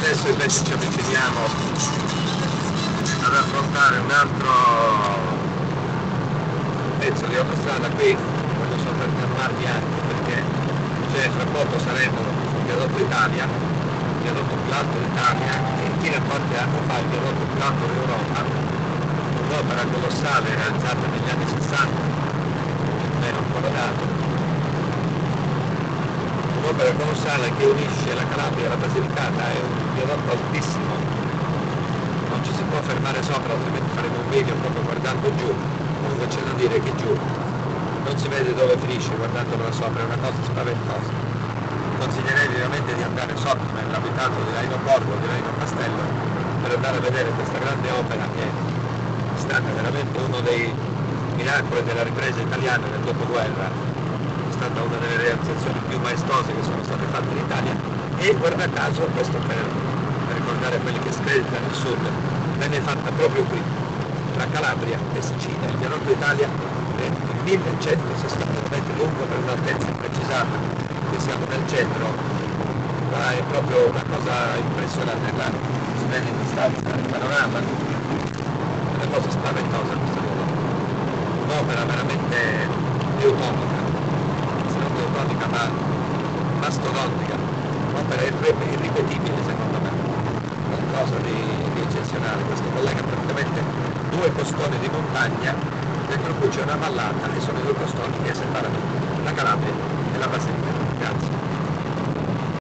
adesso invece ci avviciniamo ad affrontare un altro pezzo di autostrada. Qui voglio soffermarmi anche perché fra poco saremo sul viadotto Italia, il viadotto più alto d'Italia, e fino a qualche anno fa il viadotto più alto d'Europa, un'opera colossale realizzata negli anni 60, meno ancora dato, un'opera colossale che unisce la Calabria alla Basilicata. È un viadotto altissimo, non ci si può fermare sopra, altrimenti faremo un video proprio guardando giù. Comunque c'è da dire che giù non si vede dove finisce guardandolo da sopra, è una cosa spaventosa. Consiglierei vivamente di andare sotto nell'abitato di Laino Borgo, di Laino Castello, per andare a vedere questa grande opera che è stata veramente uno dei miracoli della ripresa italiana nel dopoguerra. È stata una delle realizzazioni più maestose che sono state fatte in Italia, e guarda caso, questo per ricordare quelli che screditano il sud, venne fatta proprio qui, tra Calabria e Sicilia. Il viadotto Italia è 1160 metri lungo per un'altezza imprecisata, che siamo nel centro, ma è proprio una cosa impressionante. Là si vede in distanza il panorama, è una cosa spaventosa questa cosa. Un'opera veramente teutonica, se non teutonica ma mastodontica, un'opera irripetibile secondo me, qualcosa di eccezionale. Questo collega praticamente due costoni di montagna dentro cui c'è una vallata, e sono i due costoni che separano la Calabria e la Basilicata. Grazie.